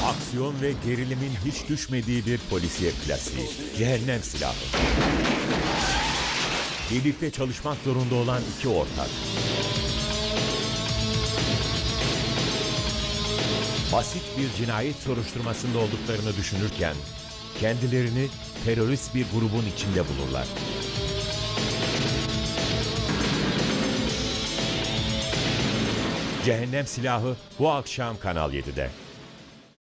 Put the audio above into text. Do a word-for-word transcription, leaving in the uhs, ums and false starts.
Aksiyon ve gerilimin hiç düşmediği bir polisiye klasiği. Cehennem Silahı. Birlikte çalışmak zorunda olan iki ortak. Basit bir cinayet soruşturmasında olduklarını düşünürken kendilerini terörist bir grubun içinde bulurlar. Cehennem Silahı bu akşam Kanal yedide.